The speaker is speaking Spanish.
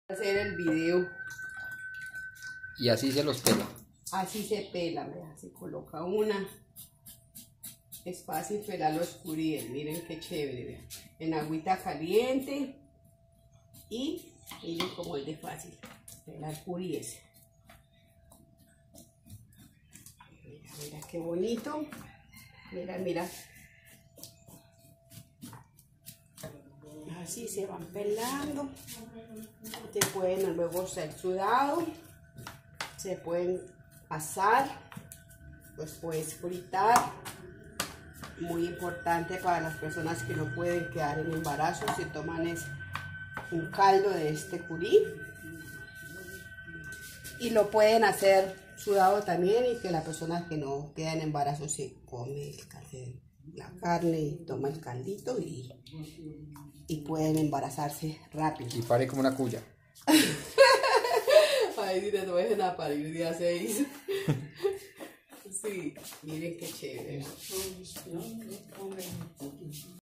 Hacer el video. Y así se los pela. Así se pela, vea, se coloca una. Es fácil pelar los curíes, miren qué chévere, vean. En agüita caliente y miren cómo es de fácil pelar curíes. Mira, mira qué bonito. Mira, mira. Así se van pelando. Se pueden luego ser sudado. Se pueden asar. Los puedes fritar. Muy importante para las personas que no pueden quedar en embarazo. Se toman un caldo de este curí. Y lo pueden hacer sudado también, y que la persona que no queda en embarazo se come la carne y toma el caldito y pueden embarazarse rápido. Y pare como una cuya. Ay, si te dejen a parir día 6. Sí, miren qué chévere.